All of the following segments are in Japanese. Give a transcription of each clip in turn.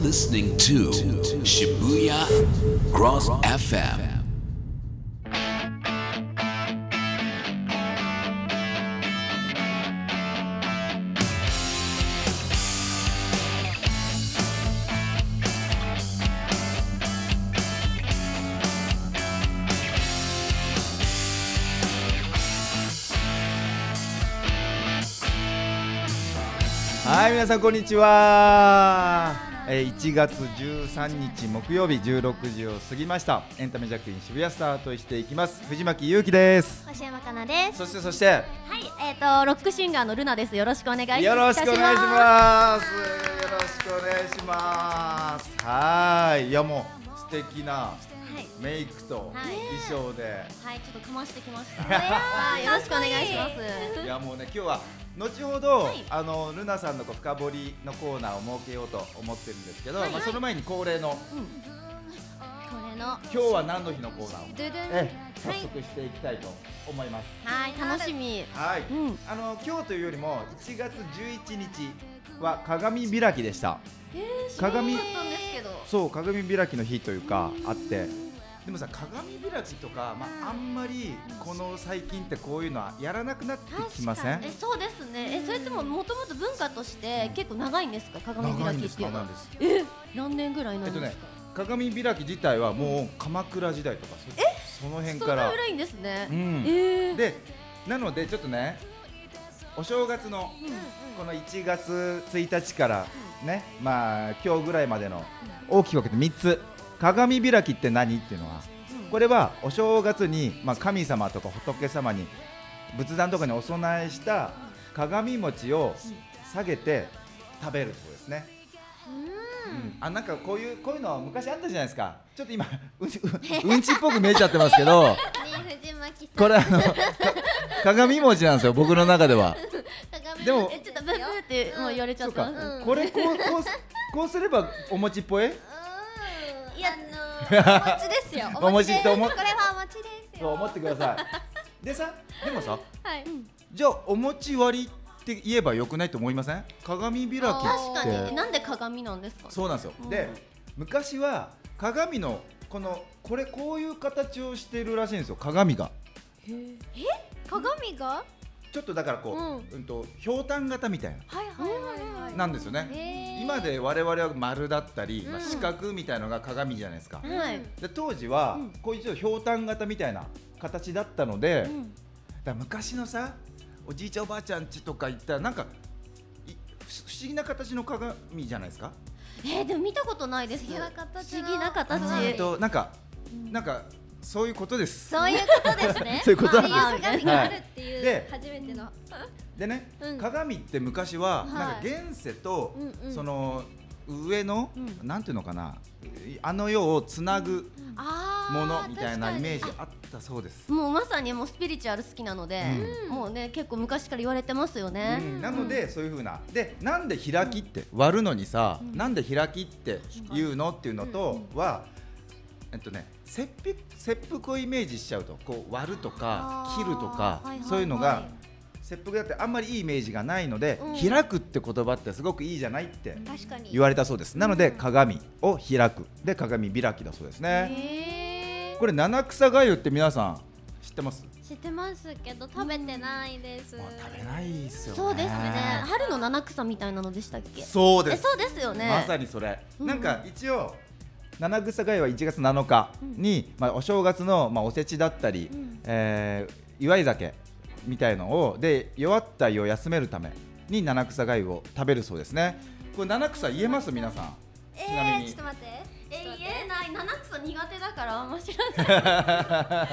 listening to Shibuya Cross FM. はい、皆さんこんにちは。1月13日木曜日16時を過ぎました。エンタメジャックイン渋谷スタートしていきます。藤巻優希です。 星山かなです。 そしてはい、ロックシンガーのルナです。よろしくお願いします。 よろしくお願いします。よろしくお願いします。はい、いやもう素敵なメイクと衣装で、 はい、ちょっとかましてきました。はい、よろしくお願いします。 いやもうね、今日は後ほど、ルナさんの深掘りのコーナーを設けようと思ってるんですけど、まあその前に恒例の、今日は何の日のコーナーを早速していきたいと思います。 はい、楽しみ。 はい、今日というよりも1月11日は鏡開きでした。鏡、そう、鏡開きの日というかあって、でもさ、鏡開きとか、あんまりこの最近ってこういうのはやらなくなってきません？ そうですね。それとももともと文化として結構長いんですか、鏡開きっていうのは？何年ぐらいなんですか？ 鏡開き自体はもう鎌倉時代とかその辺から。そんな古いんですね。 で、なのでちょっとね、お正月のこの1月1日からね、今日ぐらいまでの大きく分けて3つ。鏡開きって何っていうのは、これはお正月に、神様とか仏様に仏壇とかにお供えした鏡餅を下げて食べるってことですね。なんかこういうの昔あったじゃないですか。ちょっと今うんちっぽく見えちゃってますけどこれ鏡餅なんですよ、僕の中では。 でもちょっとブーブーってもう言われちゃった。 これこうすればお餅っぽい？ いや、お餅ですよ。 お餅ってこれはお餅ですよ。 そう思ってください。でもさ、じゃあお餅割りって言えばよくないと思いません？鏡開きって。 確かに。なんで鏡なんですか？ そうなんですよ。で、昔は鏡のこういう形をしているらしいんですよ、鏡が。 鏡が？ ちょっとだからひょうたん型みたいななんですよね。今で我々は丸だったり四角みたいのが鏡じゃないですか。で当時はこういうひょうたん型みたいな形だったので、だ昔のさ、おじいちゃんおばあちゃん家とか行ったらなんか不思議な形の鏡じゃないですか。 でも見たことないです。不思議な形。 なんかそういうことです。 そういうことですね。 そういうことなんです。 鏡があるっていう初めての。 でね、鏡って昔はなんか現世とその上のなんていうのかな、世をつなぐものみたいなイメージあったそうです。 もうまさにもうスピリチュアル好きなので、もうね結構昔から言われてますよね。 なのでそういう風なで、なんで開きって割るのにさ、なんで開きっていうのっていうのとは。切腹をイメージしちゃうと、こう割るとか切るとかそういうのが切腹だってあんまりいいイメージがないので、開くって言葉ってすごくいいじゃないって言われたそうです。なので鏡を開くで鏡開きだそうですね。これ七草がゆって皆さん知ってます？ 知ってますけど食べてないです。 食べないですよね。 そうですね。春の七草みたいなのでしたっけ？ そうです。 そうですよね。 まさにそれ。なんか一応七草がゆは1月7日に、お正月の、おせちだったり、祝い酒みたいのをで弱った胃を休めるために七草がゆを食べるそうですね。これ七草言えます？皆さん。ちなみに。 ちょっと待って。 言えない。七草苦手だからあんま知らない。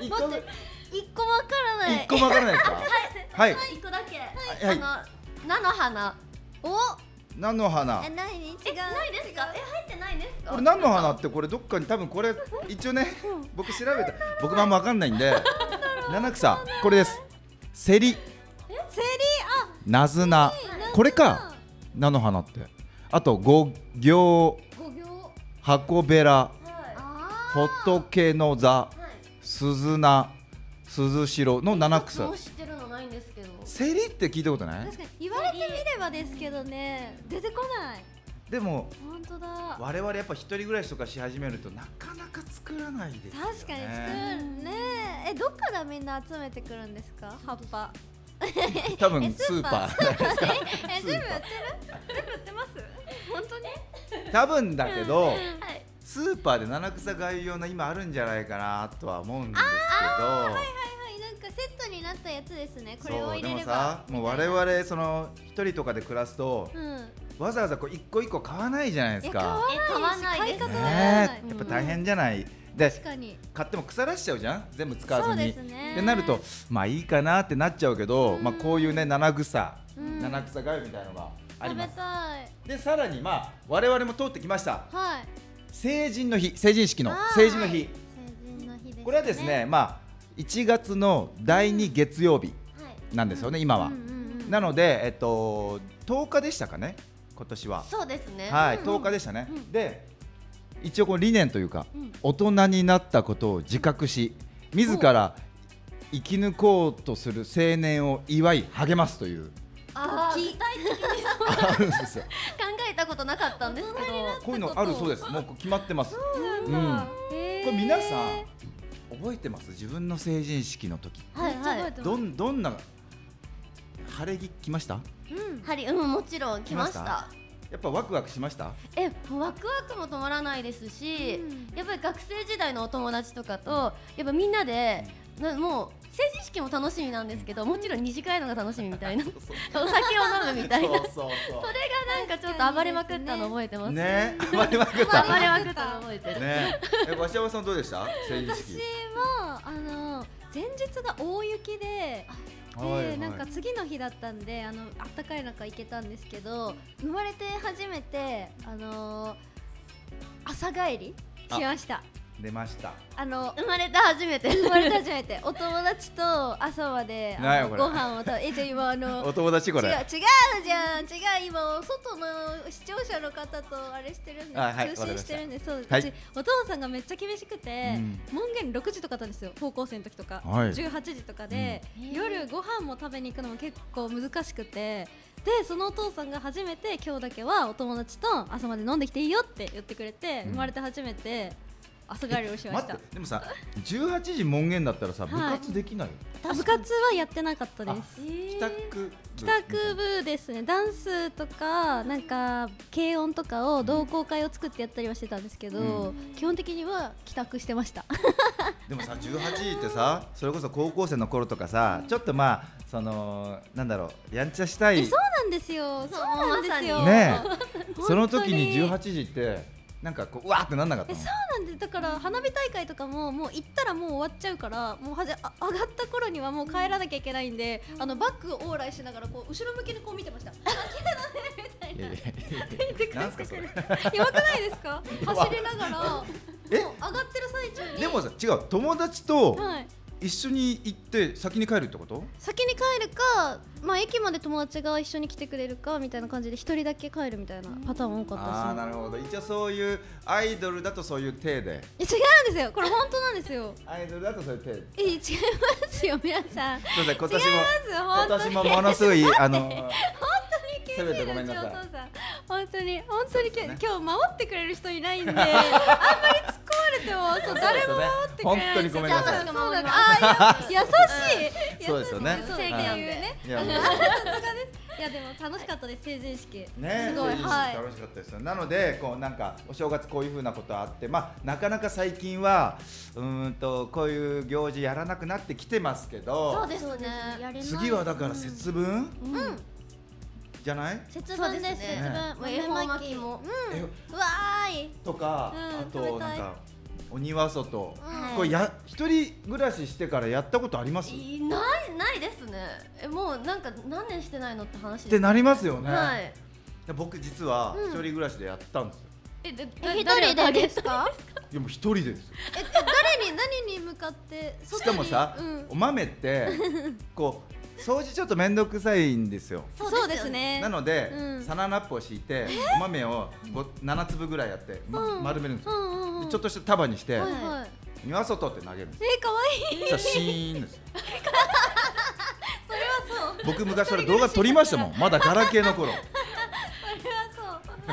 待って、一個もわからない。 一個もわからないですか？はい。 一個だけ。菜の花。 菜の花。 ないですか？入ってないですか？ これ菜の花ってこれどっかに多分これ一応ね僕調べた、僕もあんま分かんないんで七草これです。セリ、ナズナ、これか菜の花って。あと五行、箱べら、仏の座、鈴菜、鈴代の七草。セリって聞いたことない？ 確かに言われてみればですけどね、出てこない。 でも本当だ。 我々やっぱ一人暮らしとかし始めるとなかなか作らないですよね。 確かに作るね。どっからみんな集めてくるんですか？葉っぱ。 多分スーパー全部売ってる？全部売ってます？本当に？ 多分だけど、 はい。 スーパーで七草がゆ用の今あるんじゃないかなとは思うんですけど、 はいはいはい、なんかセットになったやつですね。これを入れれば。 そうでもさ、もう我々その一人とかで暮らすと、 うん。 わざわざこう一個一個買わないじゃないですか。 買わないです買い方ねわからない。 え、やっぱ大変じゃない。で確かに。 買っても腐らしちゃうじゃん、全部使わずに。 そうですねってなるとまあいいかなってなっちゃうけど、まあこういうね七草がゆみたいなのがあり食べます。 たい。 でさらにまあ我々も通ってきましたはい。 成人の日、成人式のあー成人の日、 成人の日ですね。 これはですね、まあ1月の第2月曜日はい。 なんですよね、今は。 うんうんうん。 なので10日でしたかね、今年は。 そうですね。 はい、 うん 10日でしたね。 うんで一応この理念というか、 うん大人になったことを自覚し自ら生き抜こうとする青年を祝い励ますというああ、具体的にそうあるんですよ。 考えたことなかったんですけど。 こういうのあるそうです。もう決まってます。こへーれ皆さん覚えてます？自分の成人式の時はいはい。 どんな晴れ着来ました？ うん。 針、もちろん来まし来また。 やっぱワクワクしました？ もうワクワクも止まらないですし、 うんやっぱり学生時代のお友達とかとやっぱみんなでもう成人式も楽しみなんですけど、もちろん二次会のが楽しみみたいなお酒を飲むみたいな、それそうがなんかちょっと暴れまくったの覚えてます。 ね、暴れまくった。 暴れまくったの覚えてる。 ね、わしやまさんどうでした？成人私式。 は前日が大雪で。でなんか次の日だったんであったかい中行けたんですけど、生まれて初めて朝帰りしました。 出ました。 生まれて初めて。 生まれて初めてお友達と朝までなんやこれご飯を食べじゃあ今お友達これ。 違うじゃん違う、今外の視聴者の方とあれしてるんです、 あはい通信してるんです。そう、 はいうちお父さんがめっちゃ厳しくて、 うん門限6時とかだったんですよ、高校生の時とか、 はい 18時とかで、 うん夜ご飯も食べに行くのも結構難しくて、でそのお父さんが初めて今日だけはお友達と朝まで飲んできていいよって言ってくれて、 うん生まれて初めた朝帰りをしました。 待って、でもさ、18時門限だったらさ、部活できない？ 部活はやってなかったです。 帰宅帰宅部ですね。ダンスとかなんか軽音とかを同好会を作ってやったりはしてたんですけど、基本的には帰宅してました。 でもさ、18時ってさ、それこそ高校生の頃とかさ、ちょっとまあそのなんだろう、やんちゃしたいそうなんですよ。そうなんですよ。 ねえ、 にその時に18時ってなんかこううわーってなんなかったの？ そうなんで、だから花火大会とかももう行ったらもう終わっちゃうから、もう上がった頃にはもう帰らなきゃいけないんで、バックをオーライしながらこう後ろ向きにこう見てました。綺麗だねみたいな。 いやいやいやなんすかそれ？ やばくないですか？走りながらもうえ上がってる最中に。 でもさ、違う、友達とはい。 一緒に行って先に帰るってこと？ 先に帰るか、まあ駅まで友達が一緒に来てくれるかみたいな感じで一人だけ帰るみたいなパターン多かったですね。 ああ、なるほど。一応そういうアイドルだとそういう体で、 違うんですよ。これ本当なんですよ。 アイドルだとそういう体で。 違いますよ皆さん。 すみません、今年も違います本今当に年もものすごい九州せめてごめんなさいのうちお父さん本当にそうですね今日守ってくれる人いないんで、あんまり突っ込まれてもそう誰も守ってくれないんですよ。 本当にごめんなさいそうなんだ。あー、いや優しい。 そうですよねそう正義なんでね。 いやもうさすがです。いやでも楽しかったです、成人式。 ね、 すごい、 成人式はい。 楽しかったですよ。なのでこうなんかお正月こういう風なことあって、まあなかなか最近はこういう行事やらなくなってきてますけど、 そうですね。 やれない次はだから節分、 うん。 じゃない？ 節そう分ですす。 でね節分。 もう恵方巻きも。 えうわーい。 とか、 うんあと食べたいなんかお庭外、 はいこれ一人暮らししてからやったことあります？っないですね。もうなんか何年してないのって話です。 てなりますよね。 はい。 で僕実は一人暮らしでやったんですよ。 一人でですか？ いやもう一人でですよ。 何に向かって？ しかもさ、お豆ってこう掃除ちょっと面倒くさいんですよ。 そうですね。 なので、 うんサナナップを敷いて、お豆を7粒ぐらいやって、丸めるんですよ。でちょっとした束にして、 はいはい。 庭外って投げるんですよ。 可愛い。 そしたらシーンですよ。 それはそう。 僕昔それ動画撮りましたもん。まだガラケーの頃。 それはそう。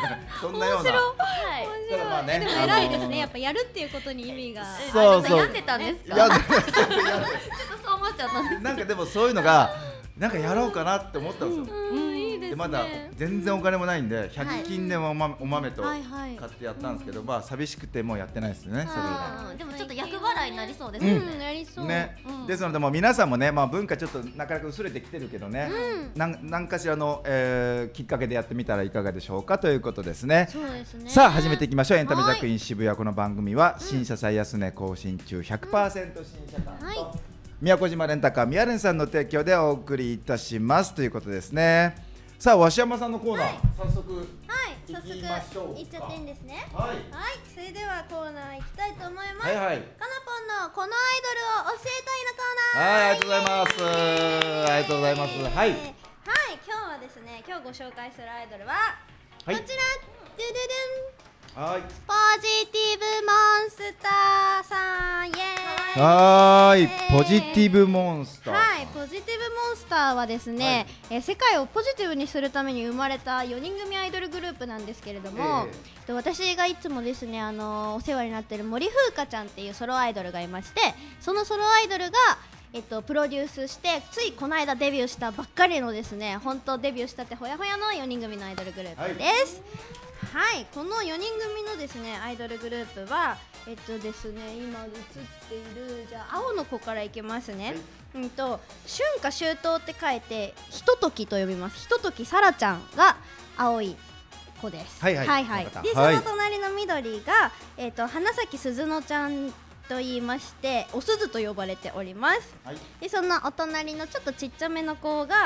そんなような。 はいただまあねでも偉いですね、やっぱやるっていうことに意味が。 そうそうちょっと病んでたんですか。 やだちょっとそう思っちゃったんです。 なんかでもそういうのがなんかやろうかなって思ったんですよ。 うんいいですね。 でまだ全然お金もないんで100均でお豆と買はいはいってやったんですけど、まあ寂しくてもうやってないですね。それ以来。 うんでもちょっと役払いになりそうですよね。 やりそう。 ねうんですのでもう皆さんもね、まあ、文化ちょっとなかなか薄れてきてるけどね、なんかしらの、きっかけでやってみたらいかがでしょうかということですね。 そうですね。 さあ始めていきましょう。エンタメジャックイン渋谷、この番組は新車最安値更新中 100% 新車館と、 はい宮古島レンタカー宮レンさんの提供でお送りいたしますということですね。さあ鷲山さんのコーナー、早速はい、早速行きましょうか行っちゃっていいんですね。 はいはい、それではコーナー行きたいと思います。 はいはいかなぽんのこのアイドルを教えたいのコーナー。 はい、ありがとうございます。ありがとうございます。はい。 はい、今日はですね、今日ご紹介するアイドルははいこちら、ドゥドゥドゥン。 はい。 ポジティブモンスターさん、イエーイ。 はーい、ポジティブモンスター。 はい、ポジティブモンスターはですね、世界をポジティブにするために生まれた4人組アイドルグループなんですけれども、私がいつもですね、お世話になっている森風花ちゃんっていうソロアイドルがいまして、そのソロアイドルがプロデュースしてついこの間デビューしたばっかりのですね、本当デビューしたてほやほやの4人組のアイドルグループです。はい、この4人組のですねアイドルグループはですね、今映っているじゃあ青の子からいきますね。春夏秋冬って書いてひとときと呼びます。ひとときさらちゃんが青い子です。 はいはいはいはい。で、 はいその隣の緑が花咲鈴乃ちゃんと言いましておすずと呼ばれております。 はい。 でそのお隣のちょっとちっちゃめの子が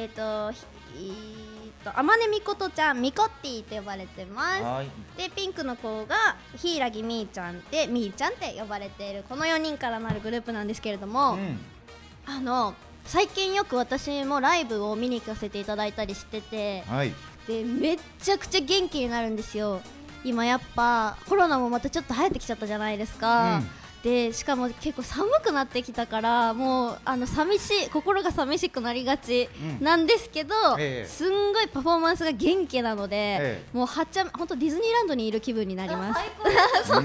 天音みことちゃん、みこってぃと呼ばれてます。 はい。 でピンクの子が柊みーちゃんでみーちゃんって呼ばれているこの4人からなるグループなんですけれども、最近よく私もライブを見に行かせていただいたりしてて、 はい。 でめっちゃくちゃ元気になるんですよ。今やっぱコロナもまたちょっと流行ってきちゃったじゃないですか。でしかも結構寒くなってきたからもう心が寂しくなりがちなんですけど、すんごいパフォーマンスが元気なので、もう本当ディズニーランドにいる気分になります。そう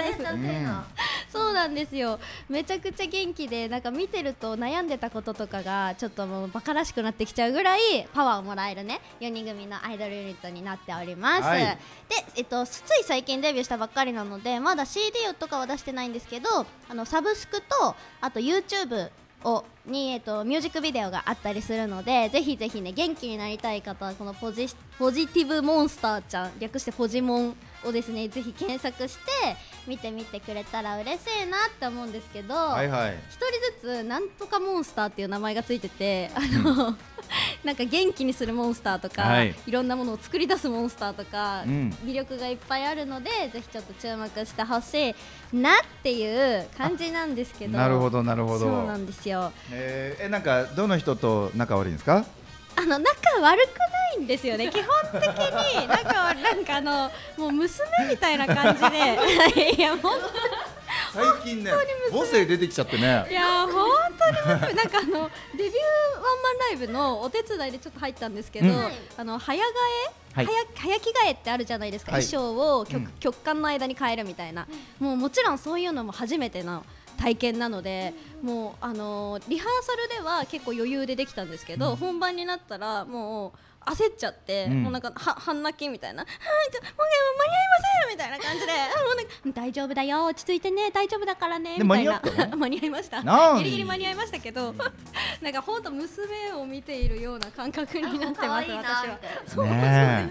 なんですよ。めちゃくちゃ元気でなんか見てると悩んでたこととかがちょっともうバカらしくなってきちゃうぐらいパワーをもらえるね4人組のアイドルユニットになっております。で、つい最近デビューしたばっかりなのでまだ CD とかは出してないんですけど、サブスクとあと YouTube にミュージックビデオがあったりするので、ぜひぜひね元気になりたい方はこのポジティブモンスターちゃん、略してポジモンをですねぜひ検索して見てみてくれたら嬉しいなって思うんですけど、 はいはい。 一人ずつなんとかモンスターっていう名前がついてて、なんか元気にするモンスターとか、 はい、 いろんなものを作り出すモンスターとか、魅力がいっぱいあるのでぜひちょっと注目してほしいなっていう感じなんですけど。 なるほどなるほど。 そうなんですよ。 なんかどの人と仲悪いんですか？ 仲悪くないんですよね基本的になんかもう娘みたいな感じでいや本当最近ね母性出てきちゃってね。 いや本当に娘なんかデビューワンマンライブのお手伝いでちょっと入ったんですけど、早着替えってあるじゃないですか、衣装を曲間の間に変えるみたいな、もちろんそういうのも初めての体験なので、もうリハーサルでは結構余裕でできたんですけど、本番になったらもう焦っちゃって、もうなんか半泣きみたいな、もう間に合いませんみたいな感じで、もうなんか大丈夫だよ、落ち着いてね、大丈夫だからねみたいな。間に合いました。ギリギリ間に合いましたけど、なんか本当娘を見ているような感覚になってます私は。そうです。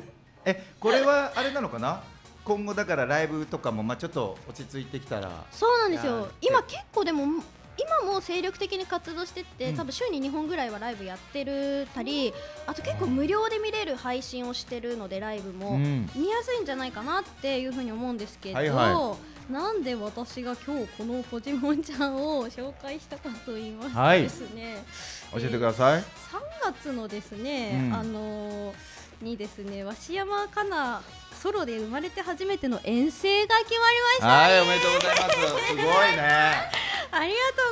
これはあれなのかな？今後だからライブとかもちょっと落ち着いてきたら。 そうなんですよ。今結構でも今も精力的に活動してて、多分週に2本ぐらいはライブやってるたり、あと結構無料で見れる配信をしてるのでライブも見やすいんじゃないかなっていうふうに思うんですけど、なんで私が今日このポジモンちゃんを紹介したかと言いますとですね、 教えてください。 3月のですね、にですね、鷲山かなソロで生まれて初めての遠征が決まりました。 はい、おめでとうございます。すごいね。 ありがとう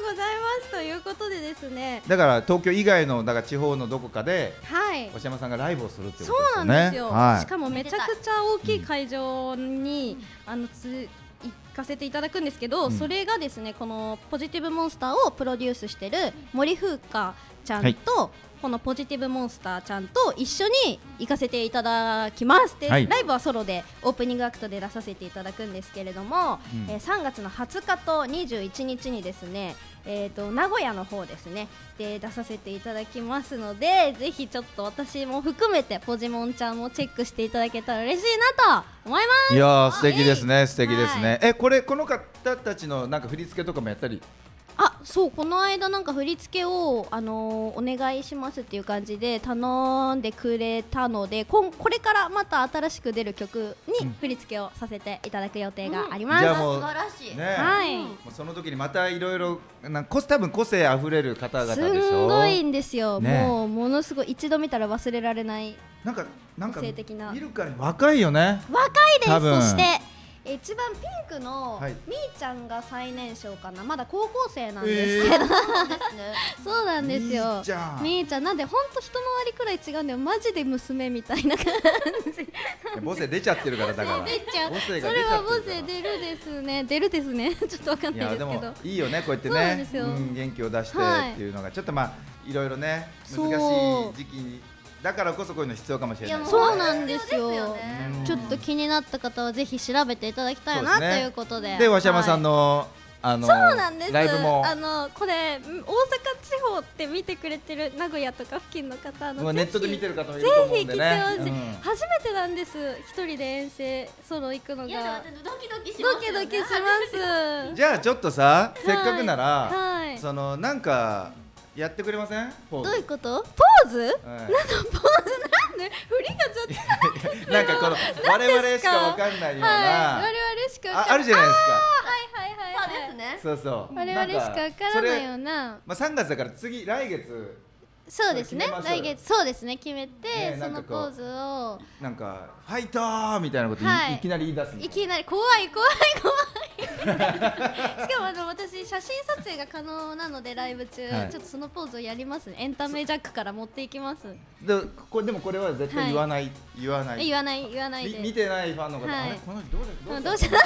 ございますということでですね、 だから東京以外のだから地方のどこかではい押山さんがライブをするってことですそうよね。 なんですよ、 はい、 しかもめちゃくちゃ大きい会場に、行かせていただくんですけど、それがですねこのポジティブモンスターをプロデュースしてる森風花ちゃんと、このポジティブモンスターちゃんと一緒に行かせていただきますで、 はい、 ライブはソロでオープニングアクトで出させていただくんですけれども、3月の20日と21日にですね、名古屋の方ですねで出させていただきますので、ぜひちょっと私も含めてポジモンちゃんもチェックしていただけたら嬉しいなと思います。 いやー素敵ですね、素敵ですね。この方たちのなんか振り付けとかもやったり。 そうこの間なんか振り付けを、お願いしますっていう感じで頼んでくれたので、これからまた新しく出る曲に振り付けをさせていただく予定があります。 じゃあもう素晴らしい、 ね、 はいもうその時にまたいろいろ多分個性あふれる方々でしょ。 すんごいんですよ、 ね、 もうものすごい一度見たら忘れられないなんか個性的な見るからに若いよね。 若いです。 多分そして一番ピンクのはいみーちゃんが最年少かな、まだ高校生なんですけど、そうなんですよ。みーちゃんなんで本当一回りくらい違うんだよ、マジで娘みたいな感じ。 母性出ちゃってるからだから。 出ちゃう。 母性そが出ちゃってるから。 れは母性出るですね、出るですね。ちょっとわかんないですけど。 いやでもいいよね、こうやってそうなんねですよ、 元気を出してはいっていうのがちょっとまあいろいろね難しい時期にだからこそこういうの必要かもしれない。 そうなんですよ。 うんちょっと気になった方はぜひ調べていただきたいな、ということで。 で、鷲山さんの、 そうなんです。 ライブもこれ大阪地方って見てくれてる名古屋とか付近の方ネットで見てる方もいると思うんでね。 ぜひ来てほしい。初めてなんです。一人で遠征ソロ行くのが。 いやドキドキしますよね。 ドキドキします。 じゃあちょっとさ、せっかくなら、 はい、 そのなんかやってくれません？ どういうこと？ポーズ？なんかポーズなんで振りがちょっとなんかこの我々しかわかんないような、 我々しかあるじゃないですか。 はいそうですね。 そうそう。 我々しかわからないような。 まあ3月だから来月。 そうですね。来月そうですね決めてそのポーズをなんかファイトーみたいなこといきなり言い出す。 いきなり怖い。しかも私写真撮影が可能なのでライブ中、ちょっとそのポーズをやりますね。エンタメジャックから持っていきます。 でもこれは絶対言わないで。見てないファンの方、あれこの人どうした？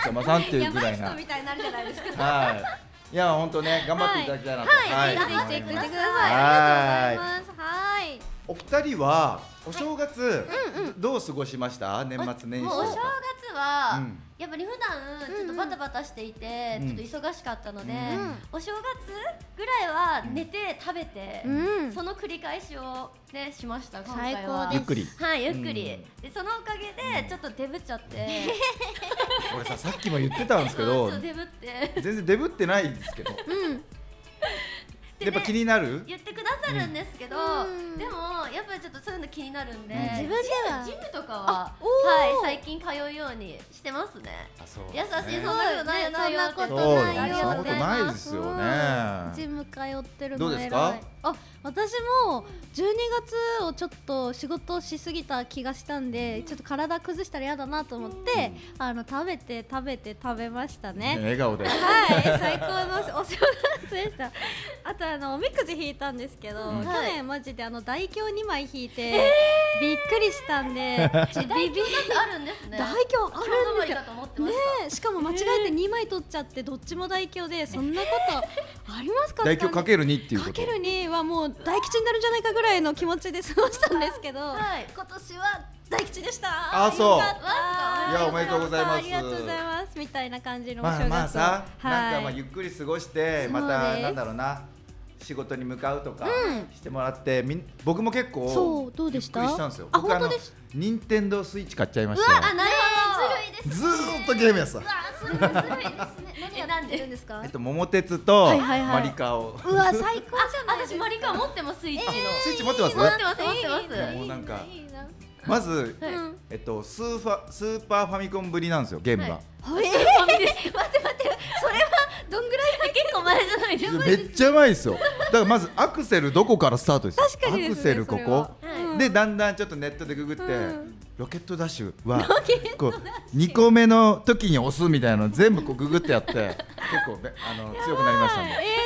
まさんっていうぐらいな。 みたいになるじゃないですか。 はい。いや本当ね頑張っていただきたいなと。 はい。ぜひチェックしてください。ありがとうございます。はい。 お二人はお正月どう過ごしました？年末年始。 お正月はやっぱり普段ちょっとバタバタしていてちょっと忙しかったので、お正月ぐらいは寝て食べてその繰り返しをねしました今回は。 ゆっくり。 はいゆっくり。でそのおかげでちょっとデブっちゃって。 俺さっきも言ってたんですけど。 デブって。 全然デブってないんですけど。やっぱ気になる？ 言ってくださるんですけど、でもやっぱりちょっとそういうの気になるんで、 自分ではジムとかははい最近通うようにしてますね。優しい、そんなことないよ。 そんなことないよ。そんなことないですよね。 ジム通ってるのどうですか？ 私も12月をちょっと仕事しすぎた気がしたんで、ちょっと体崩したら嫌だなと思って食べましたね。 笑顔で。 はい、最高のお正月でした。あとおみくじ引いたんですけど、去年マジで大凶2枚引いてびっくりしたんで、 大凶だってあるんですね。 大凶あるんですよ。ねえ、 しかも間違えて2枚取っちゃってどっちも大凶で、そんなことありますか？ 大凶かける2っていうこと。 かける2はもう大吉になるんじゃないかぐらいの気持ちで過ごしたんですけど、今年は大吉でした。 あ、そう。 いやおめでとうございます。 ありがとうございますみたいな感じのお正月。 まあさ、なんかゆっくり過ごしてまたなんだろうな。仕事に向かうとかしてもらって、僕も結構そうどうでした？ ゆっくりしたんですよ。 あ、本当です。 任天堂スイッチ買っちゃいました。 あ、なるほど。ずるいです。 ずーっとゲームやった。 ずるいですね。何やってるんですか？ 桃鉄とマリカを。 うわ、最高じゃない。 私マリカ持ってます、スイッチの。 スイッチ持ってます？ 持ってます。 もうなんかまずスーパーファミコンぶりなんですよ、ゲームが。 待って、それはどんぐらい？ 結構前じゃないですか。 めっちゃうまいですよ。だからまずアクセルどこからスタートです。 確かにアクセルここでだんだんちょっとネットでググってロケットダッシュはこう2個目の時に押すみたいなの全部こうググってやって結構強くなりましたね。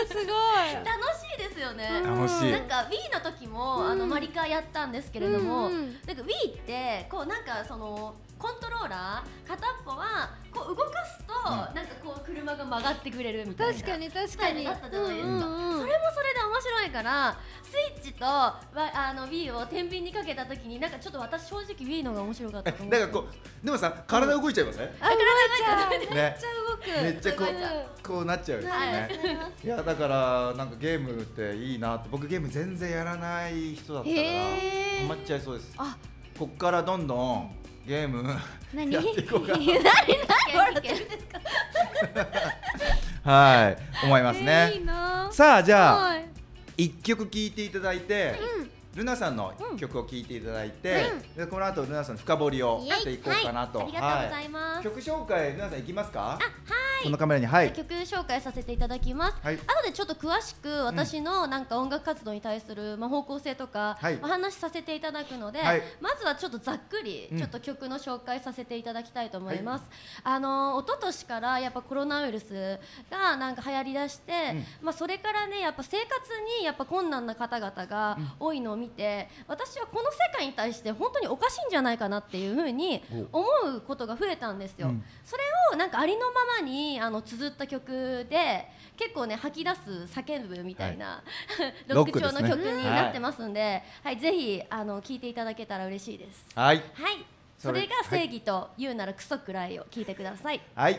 すごい。 楽しいですよね。 楽しい。 なんか Wii の時もマリカやったんですけれども、なんか Wii ってこうなんかそのコントローラー片っぽはこう動かすとなんかこう車が曲がってくれるみたいな確かにスタイルだったじゃないですか。それもそれで面白いからスイッチとWii を天秤にかけた時になんかちょっと私正直 Wii の方が面白かったと思う。 なんかこうでもさ体動いちゃいません？ あ、動いちゃう。 ね、 めっちゃ動く。 めっちゃこうなっちゃうんですね。いやだからなんかゲームっていいなって、僕ゲーム全然やらない人だったからハマっちゃいそうです。 あ、 こっからどんどんゲーム何？ やっていこうかな。 何笑ってるんですか？ はい、思いますね。 いいな。 さあじゃあはい一曲聴いていただいて、ルナさんの曲を聴いていただいて、でこの後ルナさんの深掘りをしていこうかなと。 ありがとうございます。 曲紹介ルナさんいきますか？ はい。 このカメラに、はい。 曲紹介させていただきます。 はい。 後でちょっと詳しく私のなんか音楽活動に対する方向性とかはいお話しさせていただくので、 はいまずはちょっとざっくりちょっと曲の紹介させていただきたいと思います。一昨年からやっぱコロナウイルスがなんか流行りだして、それからねやっぱ生活にやっぱ困難な方々が多いのを見て、私はこの世界に対して本当におかしいんじゃないかなっていうふうに思うことが増えたんですよ。それをなんかありのままに綴った曲で結構ね吐き出す叫ぶみたいな、ロック調の曲になってますんで、はい、ぜひ聴いていただけたら嬉しいです。 はい。 はい、それが正義と言うならクソくらいを聴いてください。 はい。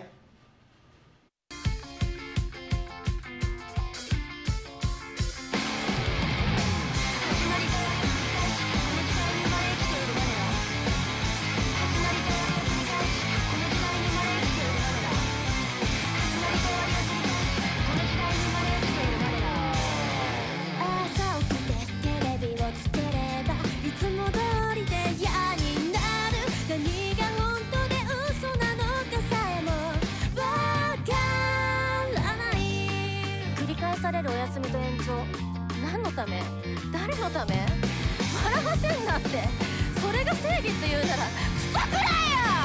お休みと延長、何のため誰のため笑わせんなって、それが正義って言うならクソくらいよ。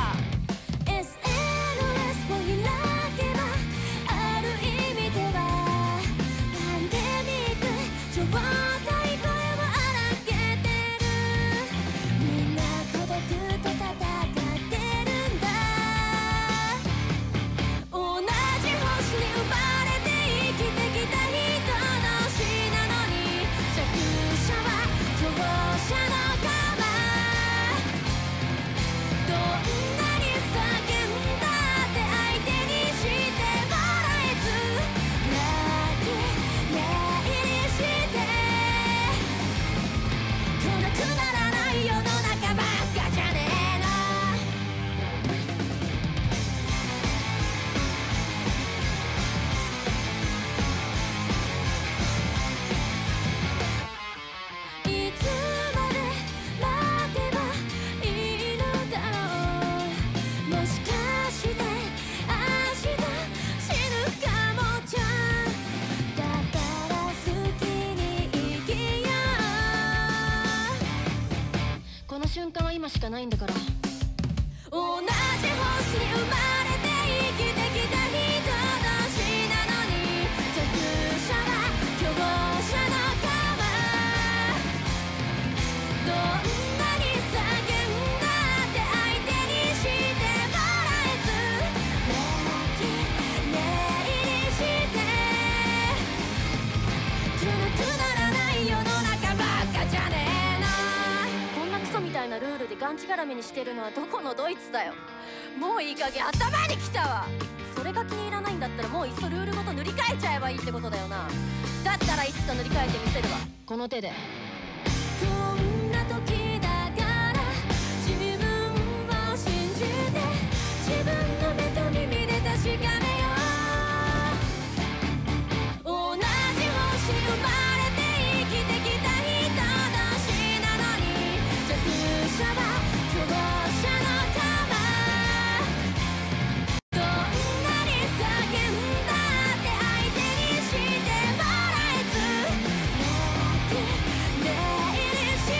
SNS を開けばある意味ではパンデミック超大声を荒げてる、みんな孤独と戦ってるんだ、同じ星に生まれて生きてきた人同士なのに弱者は強者の側、どんなに叫んだって相手にしてもらえず泣き寝入りして来なくならない世の中ばっかじゃねえの。いつまで待てばいいのだろう、もしかして明日死ぬかもじゃん、だから好きに生きよう、この瞬間は今しかないんだから、同じ星に生まれて生きてきた人同士なのに弱者は強者の側、どんなに叫んだって相手にしてもらえず泣き寝入りして来なくならない世の中ばっかじゃねえな。こんなクソみたいなルールでがんじがらめにしてるのはどこのドイツだよ。もういい加減頭にきたわ。それが気に入らないんだったらもういっそルールごと塗り替えちゃえばいいってことだよな。だったらいつか塗り替えてみせるわ、この手で。こんな時だから自分を信じて自分の目と耳で確かめよう、同じ星に生まれて生きてきた人同士なのに弱者は強者の側、どんなに叫んだって相手にしてもらえず泣き寝入りし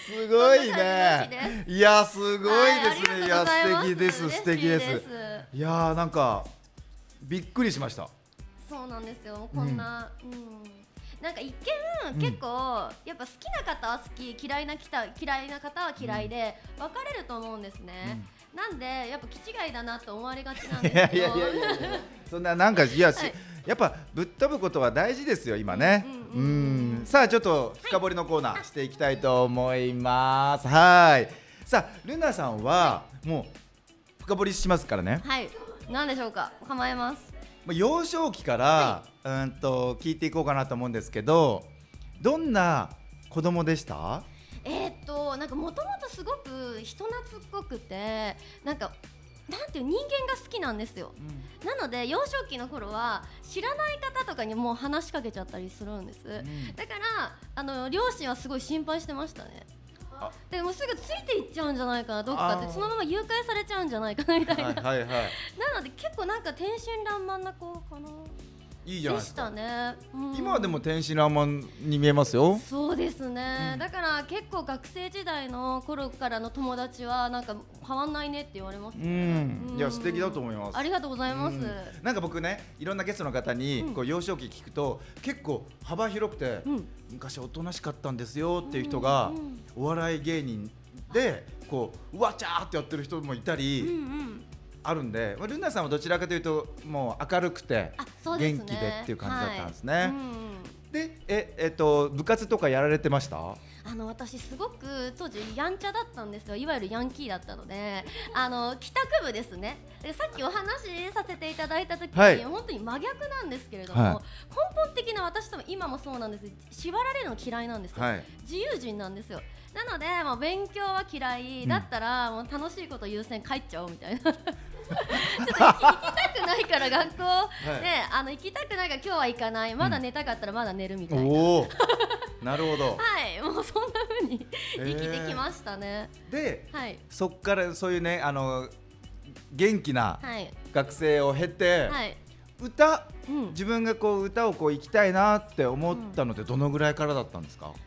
すごいね。いやすごいですね。いや素敵です、素敵です。いやなんかびっくりしました。 そうなんですよ。こんな、なんか一見結構やっぱ好きな方は好き、嫌いな方は嫌いで分かれると思うんですね。なんでやっぱ気違いだなと思われがちなんですけど。 そんななんかやっぱぶっ飛ぶことは大事ですよ今ね。さあちょっと深掘りのコーナーしていきたいと思います。はい。さあルナさんはもう深掘りしますからね。 はい。何でしょうか。構えます。 幼少期から聞いていこうかなと思うんですけど、どんな子供でした？ なんかもともとすごく人懐っこくて、なんていう人間が好きなんですよ。なので幼少期の頃は知らない方とかにもう話しかけちゃったりするんです。だから両親はすごい心配してましたね。でもすぐついていっちゃうんじゃないかな、どっかでそのまま誘拐されちゃうんじゃないかなみたいな。なので結構なんか天真爛漫な子かな。 いいじゃないですか。 でしたね。 今はでも天真爛漫に見えますよ。 そうですね。だから結構学生時代の頃からの友達はなんか変わんないねって言われますね。 いや素敵だと思います。 ありがとうございます。 なんか僕ね、いろんなゲストの方にこう幼少期聞くと結構幅広くて、昔おとなしかったんですよっていう人がお笑い芸人でこうわちゃーってやってる人もいたり。あるんで、ルナさんはどちらかというともう明るくて元気でっていう感じだったんですね。で、部活とかやられてました？ 私すごく当時やんちゃだったんですよ。いわゆるヤンキーだったので、帰宅部ですね。でさっきお話しさせていただいた時に、本当に真逆なんですけれども、根本的な私とも今もそうなんです。縛られるの嫌いなんですよ。自由人なんですよ。なのでもう勉強は嫌いだったら、もう楽しいこと優先帰っちゃおうみたいな。ちょっと行きたくないから学校で行きたくないから今日は行かない、まだ寝たかったらまだ寝るみたいな。 なるほど。 はい、もうそんな風に生きてきましたね。 で、そっからそういうね元気な学生を経て、歌、自分がこう歌をこう行きたいなって思ったのってどのぐらいからだったんですか？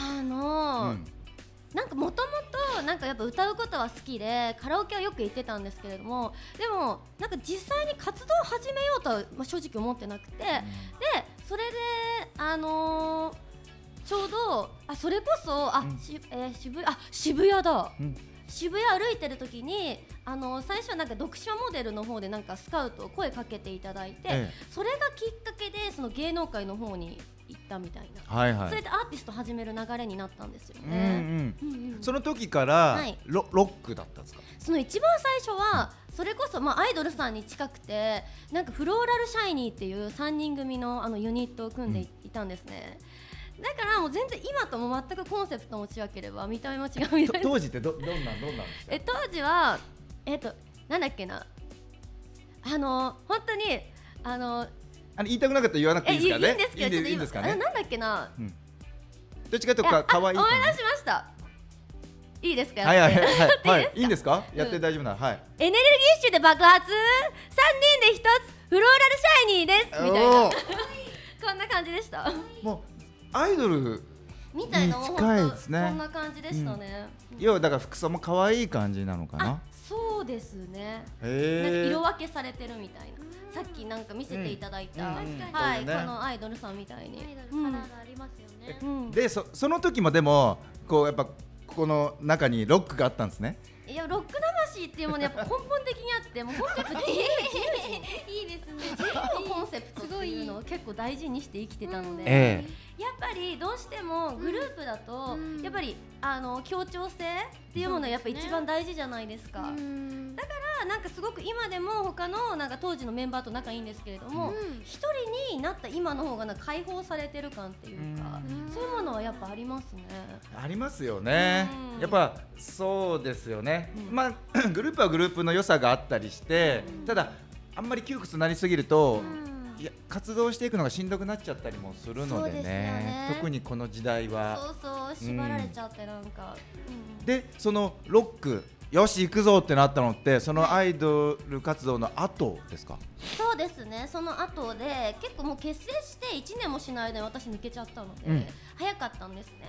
なんかもともとなんかやっぱ歌うことは好きでカラオケはよく行ってたんですけれども、でもなんか実際に活動を始めようとは、正直思ってなくて、でそれでちょうどそれこそ渋谷だ、渋谷歩いてる時に最初はなんか読者モデルの方でなんかスカウトを声かけていただいて、それがきっかけでその芸能界の方に行ったみたいな、それでアーティスト始める流れになったんですよね。 その時からロックだったんですか？ その一番最初はそれこそアイドルさんに近くて、なんかフローラルシャイニーっていう3人組のユニットを組んでいたんですね。だからもう全然今とも全くコンセプトも違ければ見た目も違うみたいな。 当時ってどんなんですか？ 当時はなんだっけな、本当に言いたくなかったら言わなくていいですからね。 いいんですけど、 いいんですかね。 なんだっけな、 どっちかというと可愛い。 思い出しました。いいですか？ いいんですか？やって大丈夫なら。 エネルギッシュで爆発、3人で一つフローラルシャイニーですみたいな。こんな感じでした。 もうアイドルみたいな、 近いですね。 そんな感じでしたね。 要はだから服装も可愛い感じなのかな。 そうですね。なんか色分けされてるみたいな。さっきなんか見せていただいた、このアイドルさんみたいに。 アイドルカラーがありますよね。 でその時もでもこうやっぱここの中にロックがあったんですね。 いや、ロック魂っていうものやっぱ根本的にあって、もう本当にいいですね。自由のコンセプトっていうのを結構大事にして生きてたので、やっぱりどうしてもグループだとやっぱり協調性っていうものはやっぱ一番大事じゃないですか。だからなんかすごく今でも他のなんか当時のメンバーと仲いいんですけれども、一人になった今の方がなんか解放されてる感っていうか、そういうものはやっぱありますね。 ありますよね。やっぱそうですよね。まあグループはグループの良さがあったりして、ただあんまり窮屈になりすぎると、いや活動していくのがしんどくなっちゃったりもするのでね。特にこの時代はそう縛られちゃってなんか。 でそのロックよし行くぞってなったのってそのアイドル活動の後ですか？ そうですね。その後で結構もう結成して1年もしない間に私抜けちゃったので、早かったんですね。で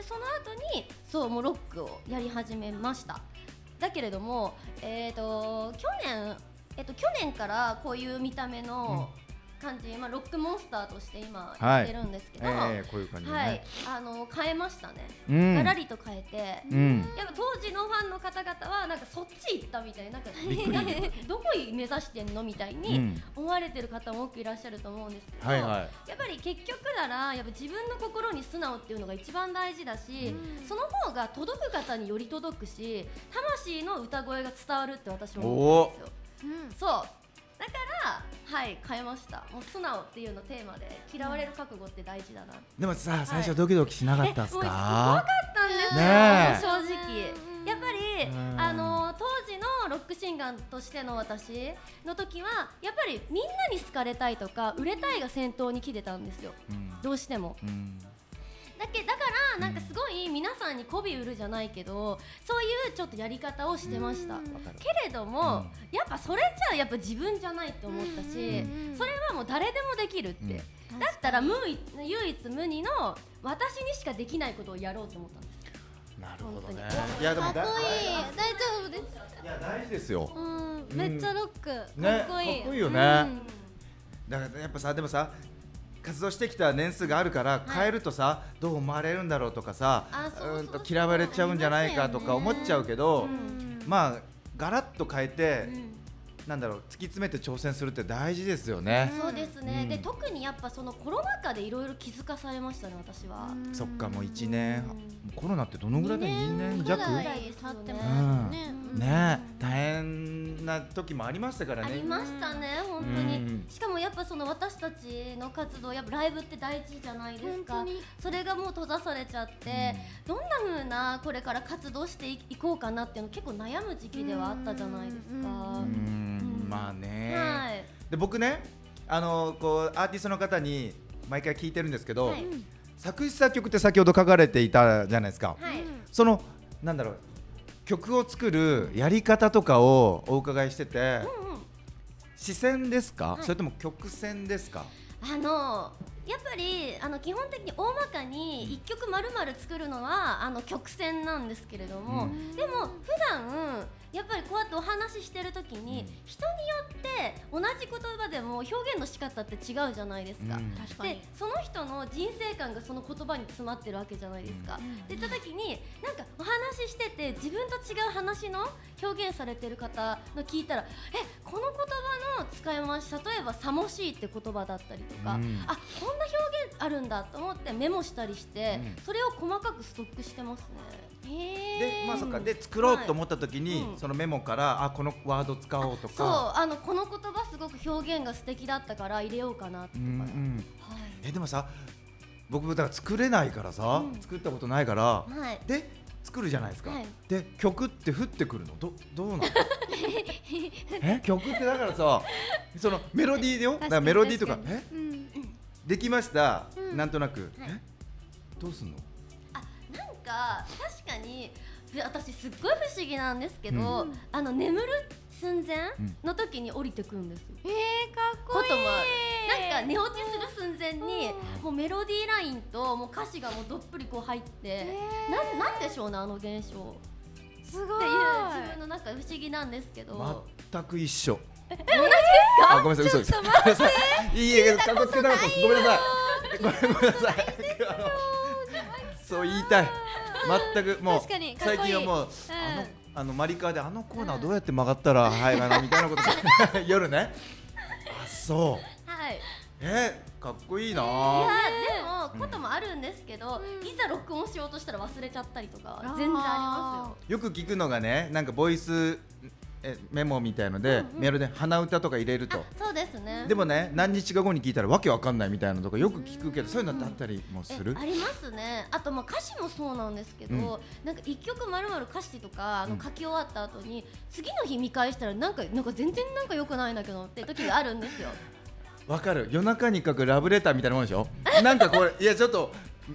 でその後にそうもうロックをやり始めました。だけれども去年からこういう見た目の感じ、ロックモンスターとして今やってるんですけど、 こういう感じね、 はい、変えましたね、ガラリと変えて、やっぱ当時のファンの方々はなんかそっち行ったみたいな、なんかどこ目指してんのみたいに思われてる方も多くいらっしゃると思うんですけど、やっぱり結局ならやっぱ自分の心に素直っていうのが一番大事だし、その方が届く方により届くし、魂の歌声が伝わるって私も思ってるんですよ。そうだから変えました。もう素直っていうのテーマで、嫌われる覚悟って大事だな。 でもさ、最初ドキドキしなかったっすか？ 怖かったんですよ、正直。やっぱり当時のロックシンガーとしての私の時はやっぱりみんなに好かれたいとか売れたいが先頭に来てたんですよ、どうしても。だからなんかすごい皆さんに媚び売るじゃないけど、そういうちょっとやり方をしてました。けれども、やっぱそれじゃやっぱ自分じゃないと思ったし、それはもう誰でもできるって、だったら唯一無二の私にしかできないことをやろうと思ったんです。 なるほどね。いやでもかっこいい、大丈夫です。 いや大事ですよ。 めっちゃロック、 ね、 かっこいい。 かっこいいよね。だからやっぱさ、でもさ、活動してきた年数があるから変えるとさ、どう思われるんだろうとかさ、嫌われちゃうんじゃないかとか思っちゃうけど、まあガラッと変えて、なんだろう、突き詰めて挑戦するって大事ですよね。 そうですね、で特にやっぱそのコロナ禍でいろいろ気づかされましたね、私は。 そっか、もう1年、コロナってどのぐらいで2年弱経ってますね。 ね、大変な時もありましたからね。 ありましたね、本当に。しかもやっぱその私たちの活動、やっぱライブって大事じゃないですか。それがもう閉ざされちゃって、どんな風なこれから活動していこうかなっていうの結構悩む時期ではあったじゃないですか。 まあね、で僕ね、こうアーティストの方に毎回聞いてるんですけど、作詞作曲って先ほど書かれていたじゃないですか。そのなんだろう、曲を作るやり方とかをお伺いしてて、詞線ですか、それとも曲線ですか？ やっぱり基本的に大まかに1曲丸々作るのは曲線なんですけれども、でも普段やっぱりこうやってお話ししてる時に、人によって同じ言葉でも表現の仕方って違うじゃないですか。でその人の人生観がその言葉に詰まってるわけじゃないですか。で言った時になんかお話ししてて自分と違う話の表現されてる方の聞いたら、この言葉の使い回し、例えばさもしいって言葉だったりとか、あ、こんな表現あるんだと思ってメモしたりして、それを細かくストックしてますね。 で、まあそっか、で作ろうと思った時に、そのメモからこのワード使おうとか、 そうこの言葉すごく表現が素敵だったから入れようかなとか。 でもさ、僕だから作れないからさ、作ったことないから、で作るじゃないですか。で曲って降ってくるのどうなの？曲ってだからさ、そのメロディーでよ、だからメロディーとかできました、なんとなくどうすんの？ なんか確かに私すっごい不思議なんですけど、眠る寸前の時に降りてくるんですよ。 かっこいい。 なんか寝落ちする寸前にもうメロディーラインともう歌詞がもうどっぷりこう入って、なんでしょうね、あの現象。 すごい。 っていう自分の中不思議なんですけど。 全く一緒。 同じですか？ ごめんなさい、嘘です。いいえ、かっこつけなかったです。ごめんなさい。ごめんなさい。そう言いたい。全くもう最近はもうマリカーでコーナーどうやって曲がったら入るのみたいなこと夜ね。あ、そう。はい。かっこいいな。いやでもこともあるんですけど、いざ録音しようとしたら忘れちゃったりとか全然ありますよ。 よく聞くのがね、なんかボイスメモみたいので、メールで鼻歌とか入れると。 そうですね。 でもね、何日か後に聞いたらわけわかんないみたいなのとかよく聞くけど、そういうのってあったりもする？ ありますね。あと歌詞もそうなんですけど、なんか一曲丸々歌詞とか書き終わった後に次の日見返したらなんか全然なんか良くないんだけどって時があるんですよ。 わかる。夜中に書くラブレターみたいなもんでしょ。なんかこれ、いやちょっと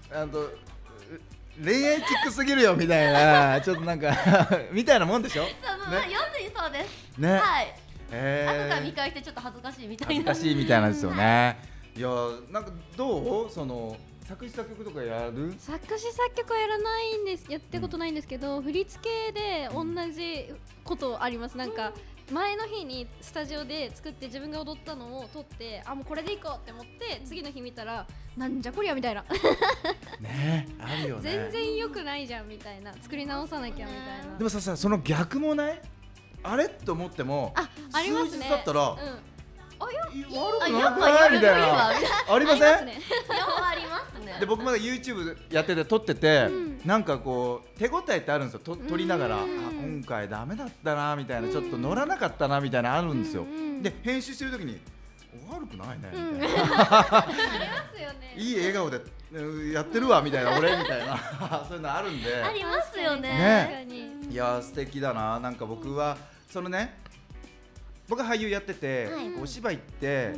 恋愛チックすぎるよみたいな、ちょっとなんかみたいなもんでしょ。 そう、要するにそうですね。 はい。後から見返してちょっと恥ずかしいみたいな。 恥ずかしいみたいなんですよね。いや、なんかどう、その作詞作曲とかやる？ 作詞作曲はやらないんです、やってことないんですけど、振り付けで同じことあります。なんか前の日にスタジオで作って自分が踊ったのを撮って、あもうこれでいこうって思って次の日見たらなんじゃこりゃみたいなね、あるよね。 全然良くないじゃんみたいな、作り直さなきゃみたいな。 でもさその逆もない？あれと思ってもありますね。 数日だったら、 あや悪くやっぱないみたいなやありません？ っぱありますね。 で僕まだ YouTube やってて撮ってて、なんかこう手応えってあるんですよ。撮りながら、今回ダメだったなみたいな、ちょっと乗らなかったなみたいなあるんですよ。で編集してる時に悪くないねみたいな、 ありますよね。 いい笑顔でやってるわみたいな俺みたいなそういうのあるんで、 ありますよね。 ね、いや素敵だな。なんか僕はそのね、僕は俳優やってて、お芝居って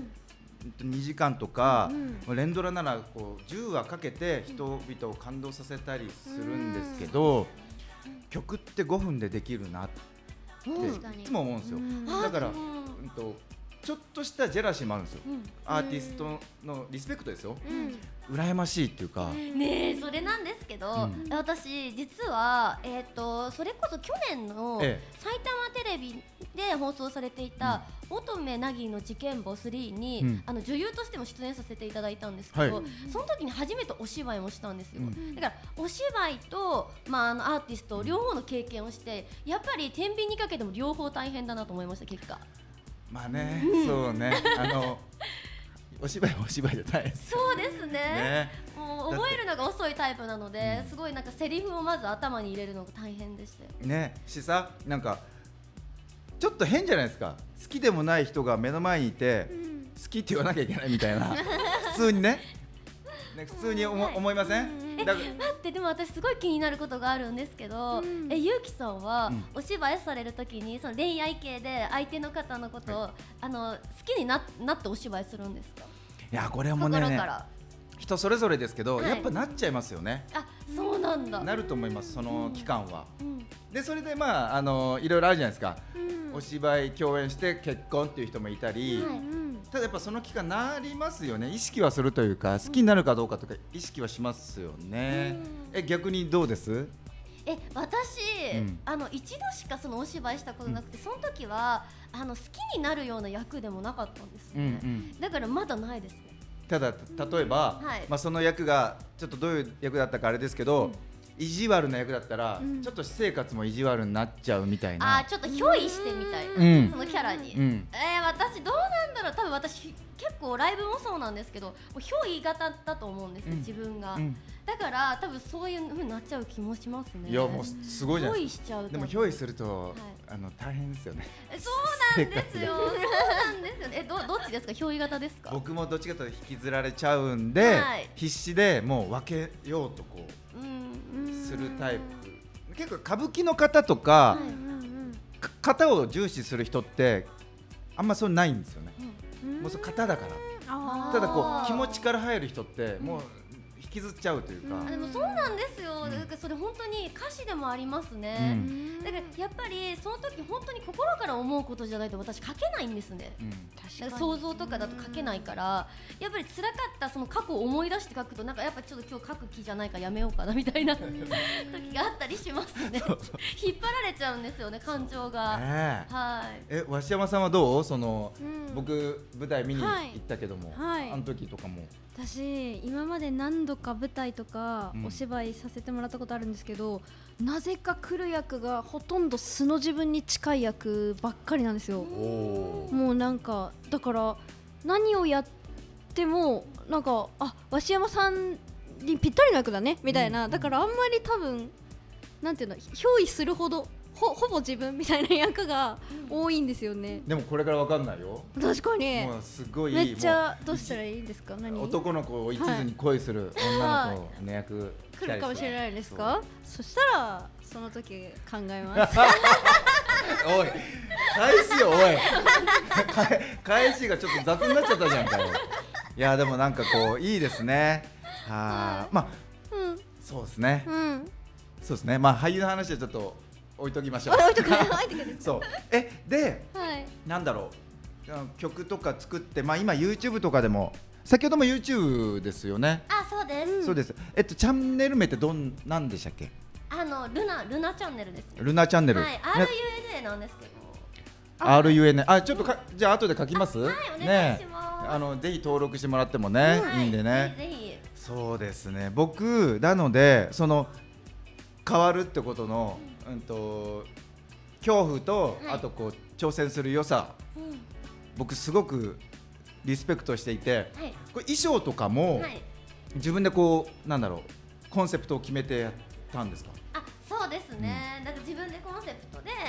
2時間とか、連ドラならこう10話かけて人々を感動させたりするんですけど、曲って5分でできるなっていつも思うんですよ。だからちょっとしたジェラシーもあるんですよ。アーティストのリスペクトですよ。羨ましいっていうか。 ねえ、それなんですけど、私実はそれこそ去年の埼玉テレビで放送されていた乙女なぎの事件簿3に女優としても出演させていただいたんですけど、その時に初めてお芝居もしたんですよ。だからお芝居とアーティスト両方の経験をして、やっぱり天秤にかけても両方大変だなと思いました。結果まあね、そうね、お芝居はお芝居で大変です。 そうですね。もう覚えるのが遅いタイプなので、すごいなんかセリフをまず頭に入れるのが大変でしたよね。しさ、なんかちょっと変じゃないですか。好きでもない人が目の前にいて、好きって言わなきゃいけないみたいな普通にね、普通に思いません？ 待って、でも私すごい気になることがあるんですけど、ゆうきさんはお芝居されるときにその恋愛系で相手の方のことを好きになってお芝居するんですか？ いや、これはもうね、人それぞれですけど、やっぱなっちゃいますよね。 あ、そうなんだ。 なると思います、その期間は。でそれでまあいろいろあるじゃないですか。お芝居共演して結婚っていう人もいたり、ただやっぱその期間なりますよね。意識はするというか、好きになるかどうかとか意識はしますよね。逆にどうです？ 私、一度しかそのお芝居したことなくて、その時は好きになるような役でもなかったんですね。だからまだないですね。 ただ例えば、その役がちょっとどういう役だったかあれですけど、意地悪な役だったら、ちょっと私生活も意地悪になっちゃうみたいな。 ちょっとひょいしてみたいな、そのキャラに。私どうなんだろう。多分私結構ライブもそうなんですけど、ひょい型だと思うんですよ、自分が。だから多分そういう風になっちゃう気もしますね。 いやもうすごいじゃないですか。 ひょいしちゃうと。 でもひょいすると大変ですよね。 そうなんですよ。そうなんですよね。どっちですか？ひょい型ですか？ 僕もどっちかというと引きずられちゃうんで、必死でもう分けようとこうするタイプ。結構歌舞伎の方とか型を重視する人ってあんまそうないんですよね。もうその型だから。ただこう気持ちから入る人ってもう引きずっちゃうというか。 でもそうなんですよ。だからそれ本当に歌詞でもありますね。だからやっぱりその時本当に心から思うことじゃないと私書けないんですね。想像とかだと書けないから、やっぱり辛かったその過去を思い出して書くと、なんかやっぱちょっと今日書く気じゃないからやめようかなみたいな時があったりしますね。引っ張られちゃうんですよね、感情が。 鷲山さんはどう？その僕舞台見に行ったけども、あの時とかも。 私今まで何度か舞台とかお芝居させてもらったことあるんですけど、なぜか来る役がほとんど素の自分に近い役ばっかりなんですよ。もうなんかだから何をやってもなんか鷲山さんにぴったりの役だねみたいな、だからあんまり多分なんていうの、憑依するほどほぼ自分みたいな役が多いんですよね。 でもこれからわかんないよ。 確かに。 もうすごいめっちゃどうしたらいいんですか？何？ 男の子を一途に恋する女の子の役来るかもしれないですか？そしたらその時考えます。 おい、返しよおい。返しがちょっと雑になっちゃったじゃんかよ。いやでもなんかこういいですね。まあそうですね。そうですね。まあ俳優の話はちょっと置いときましょう。そうで、なんだろう、曲とか作って、今 YouTube とかでも先ほども YouTube ですよね。 あ、そうです。 そうです。チャンネル名ってなんでしたっけ？ ルナチャンネルですね。 ルナチャンネル。 はい、RUNA なんですけど。 RUNA。ちょっとじゃあ後で書きます？ はい、お願いします。 ぜひ登録してもらってもね、いいんでね。 ぜひ。 そうですね。僕なので変わるってことの恐怖とあとこう挑戦する良さ、僕すごくリスペクトしていて、これ衣装とかも自分でこうなんだろうコンセプトを決めてやったんですか？ あ、そうですね。なんか自分でコンセプトで、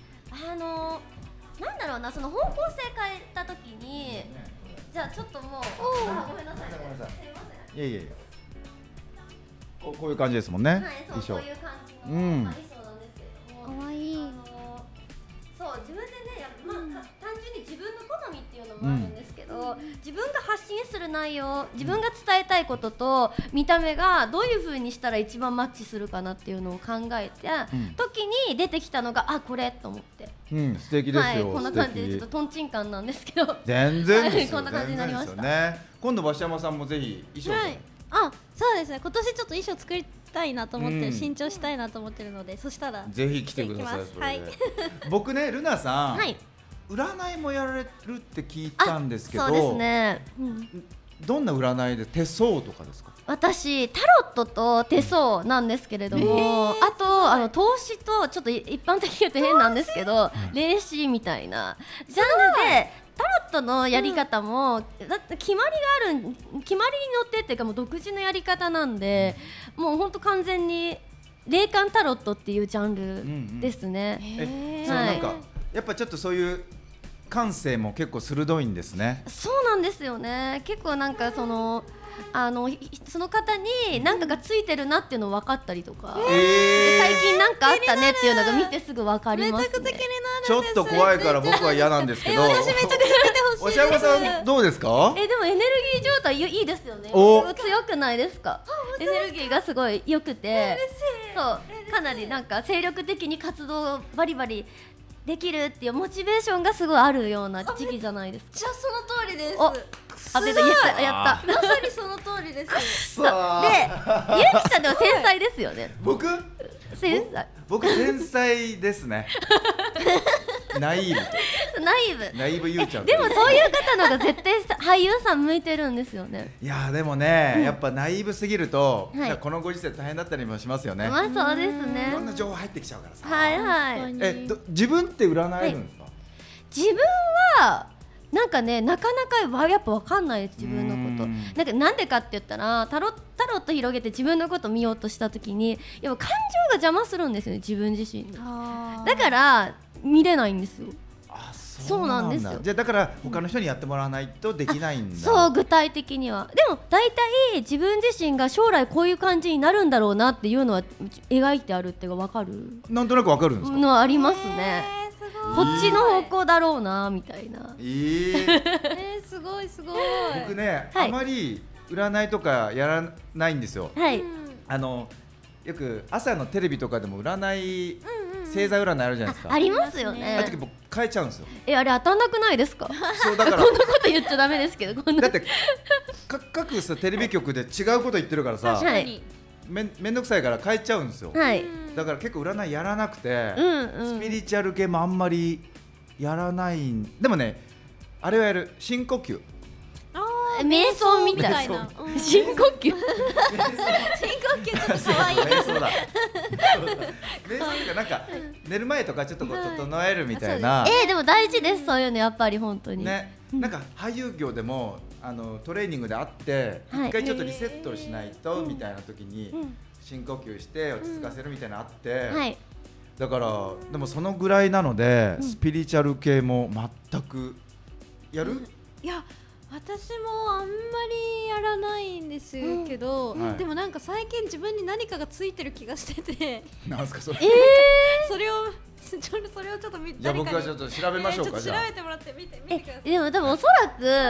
なんだろうな、その方向性変えたときに、じゃあちょっともう、ごめんなさい。すみません。 いやこういう感じですもんね。 はい、そう、こういう感じの衣装なんですけども。 可愛い。 そう、自分でね、単純に自分の好みっていうのもあるんですけど、自分が発信する内容、自分が伝えたいことと見た目がどういう風にしたら一番マッチするかなっていうのを考えた時に出てきたのが、これと思って。 素敵ですよ。 こんな感じでちょっとトンチンカンなんですけど。 全然ですよ。 こんな感じになりました。 今度鷲山さんもぜひ衣装。 そうですね。今年ちょっと衣装作りたいなと思ってる、新調したいなと思ってるので、そしたらぜひ来てください。僕ね、ルナさん、占いもやられるって聞いたんですけど、 そうですね。 どんな占いで手相とかですか？ 私タロットと手相なんですけれども、あと投資とちょっと一般的に言うと変なんですけど、霊視みたいなジャンルで。タロットのやり方も、だって決まりに乗ってっていうかもう独自のやり方なんで、もう本当完全に霊感タロットっていうジャンルですね。 なんかやっぱちょっとそういう感性も結構鋭いんですね。 そうなんですよね。結構なんかその方に何かがついてるなっていうの分かったりとか、最近なんかあったねっていうのが見てすぐ分かりますね。 ちょっと怖いから僕は嫌なんですけど。 私めっちゃ気づいてほしい。 おしゃまさんどうですか？ でもエネルギー状態いいですよね。強くないですか？エネルギーがすごい良くて、そうかなりなんか精力的に活動バリバリできるっていうモチベーションがすごいあるような時期じゃないですか。 じゃあその通りです。 やった。 まさにその通りです。 で、ゆうきさんでも繊細ですよね。 僕繊細ですね。ナイーブゆうちゃん。 でもそういう方のが絶対俳優さん向いてるんですよね。 いやでもね、やっぱナイーブすぎるとこのご時世大変だったりもしますよね。 そうですね。 いろんな情報入ってきちゃうからさ。自分って占えるんですか？ 自分はなんかね、なかなかやっぱ分かんないです、自分のこと。なんでかって言ったらタロット広げて自分のこと見ようとした時にやっぱ感情が邪魔するんですよね、自分自身に。だから見れないんですよ。そうなんですよ。 じゃあだから他の人にやってもらわないとできないんだ。 そう、具体的には。でも大体自分自身が将来こういう感じになるんだろうなっていうのは描いてあるっていうか分かる。 なんとなく分かるんですか？ のありますね。こっちの方向だろうなみたいな。 すごい。 僕ね、あまり占いとかやらないんですよ。よく朝のテレビとかでも占い、星座占いあるじゃないですか。 ありますよね。 あの時僕変えちゃうんですよ。 あれ当たんなくないですか？ そうだからこんなこと言っちゃダメですけど。 だって各さテレビ局で違うこと言ってるからさ、めんどくさいから変えちゃうんですよ。だから結構占いやらなくて、スピリチュアル系もあんまりやらない。でもね、あれはやる。深呼吸。 瞑想みたいな。深呼吸。 深呼吸ちょっと可愛い。 瞑想だ。瞑想がなんか寝る前とかちょっとこう整えるみたいな。 でも大事です、そういうのやっぱり本当に。 ね、なんか俳優業でもトレーニングであって一回ちょっとリセットしないとみたいな時に深呼吸して落ち着かせるみたいなのあって、だからでもそのぐらいなのでスピリチュアル系も全くやる？ いや私もあんまりやらないんですけど、でもなんか最近自分に何かがついてる気がしてて。 なんすかそれ？ それをちょっとじゃあ僕はちょっと調べましょうか。 調べてもらって見てください。 でもおそらく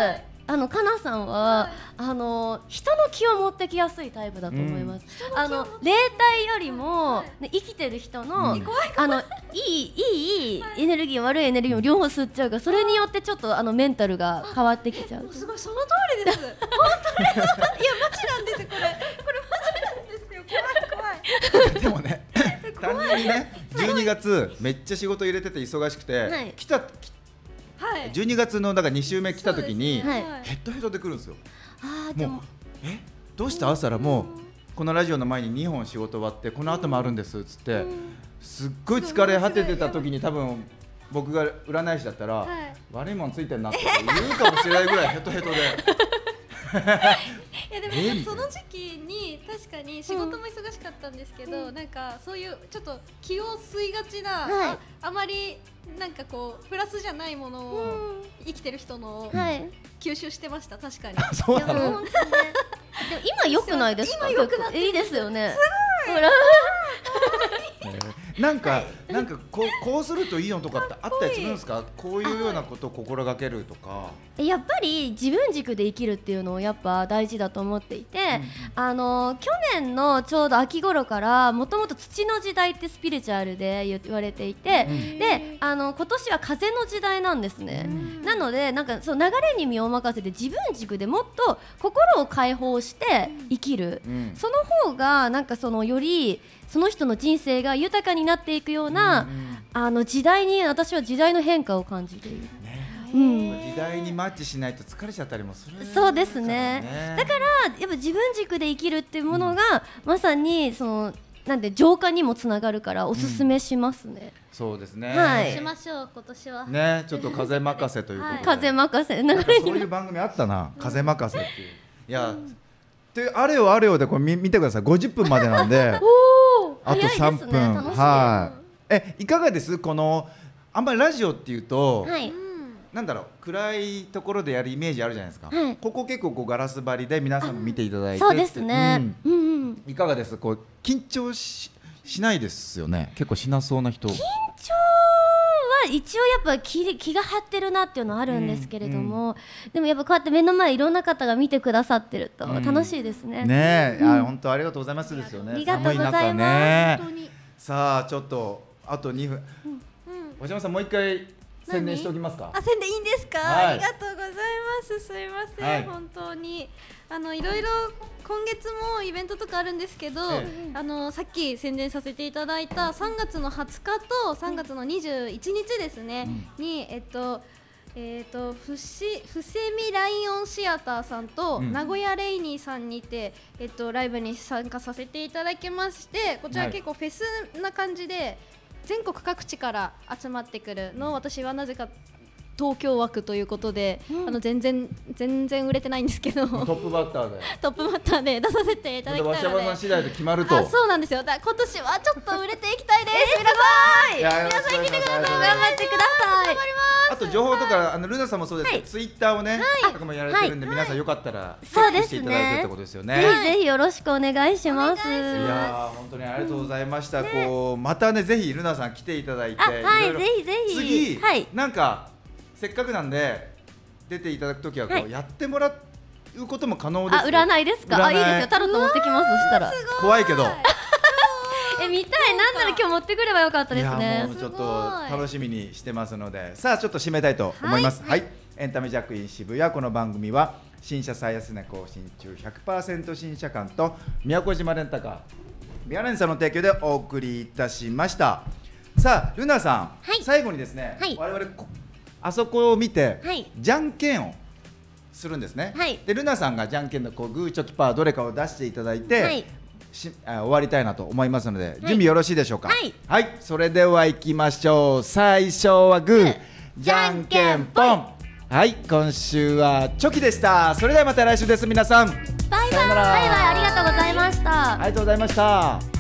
かなさんは人の気を持ってきやすいタイプだと思います。霊体よりも、ね、生きてる人の、いいエネルギー悪いエネルギーも両方吸っちゃうから、それによってちょっとメンタルが変わってきちゃう。 すごいその通りです。本当にいやマジなんですよこれマジなんですよ。怖いでもね単純にね12月めっちゃ仕事入れてて忙しくて、 はい、 12月のだから2週目来た時に、 はい、 ヘッドヘッドで来るんですよ。 でもうどうした朝らもうこのラジオの前に2本仕事終わってこの後もあるんですっつって、すっごい疲れ果ててた時に多分僕が占い師だったら、悪いもんついてんなって言うかもしれないぐらいヘトヘトでいやでもその時期に確かに仕事も忙しかったんですけど、なんかそういうちょっと気を吸いがちな、あまりなんかこうプラスじゃないものを生きてる人の吸収してました。確かにそうなの。 でも今良くないですか？ 今良くなっていいですよね。 すごいなんかこうするといいのとかってあったりするんですか？こういうようなことを心がけるとか。 やっぱり自分軸で生きるっていうのをやっぱ大事だと思っていて、去年のちょうど秋頃からもともと土の時代ってスピリチュアルで言われていて、で今年は風の時代なんですね。なのでなんかそう流れに身を任せて自分軸でもっと心を解放して生きる、その方がなんかよりその人の人生が豊かになっていくような、時代に私は時代の変化を感じている。 時代にマッチしないと疲れちゃったりもする。 そうですね。だからやっぱ自分軸で生きるっていうものが、まさになんで浄化にもつながるからおすすめしますね。 そうですね。 はい。 しましょう今年は。 ね、ちょっと風任せということで。 風任せ。 なんかそういう番組あったな、風任せっていう。いや、であれよあれよでこれ見てください。50分までなんで。あと3分。はい。いかがです？あんまりラジオっていうと。なんだろう、暗いところでやるイメージあるじゃないですか。ここ結構ガラス張りで皆さんも見ていただいて。 そうですね。 いかがです？緊張しないですよね。結構しなそうな人。緊張は一応やっぱ気が張ってるなっていうのはあるんですけれども、でもやっぱこうやって目の前いろんな方が見てくださってると楽しいですね。 ねえ、本当ありがとうございますですよね。 ありがとうございます。 さあちょっとあと2分。おじまさんもう一回宣伝しておきますか。 宣伝いいんですか？ありがとうございます。すいません、本当にいろいろ今月もイベントとかあるんですけど、さっき宣伝させていただいた3月の20日と3月の21日ですね、に伏せみライオンシアターさんと名古屋レイニーさんにてライブに参加させていただきまして、こちら結構フェスな感じで全国各地から集まってくるのを、私はなぜか東京枠ということで、全然売れてないんですけど、 トップバッターで出させていただきたいので、 わしゃばさん次第で決まると。 そうなんですよ。今年はちょっと売れていきたいです。皆さん来てください。頑張ってください。 あと情報とかルナさんもそうですけど、ツイッターをねとかもやられてるんで、皆さんよかったらチェックしていただいてってことですよね。 ぜひよろしくお願いします。いや本当にありがとうございました。またねぜひルナさん来ていただいて、 ぜひぜひ次なんかせっかくなんで出ていただくときはやってもらうことも可能です。 占いですか？いいですよ。タロット持ってきます。そしたら怖いけど見たい。なんなら今日持ってくればよかったですね。 もうちょっと楽しみにしてますので、さあちょっと締めたいと思います。はい、エンタメジャックイン渋谷、この番組は新車最安値更新中 100% 新車館と宮古島レンタカービアレンさんの提供でお送りいたしました。さあルナさん、最後にですね、我々あそこを見てじゃんけんをするんですね。でルナさんがじゃんけんのグーチョキパーどれかを出していただいて、終わりたいなと思いますので、準備よろしいでしょうか。はい、それでは行きましょう。最初はグー、じゃんけんぽん。はい、今週はチョキでした。それではまた来週です。皆さんバイバイ。ありがとうございました。 ありがとうございました。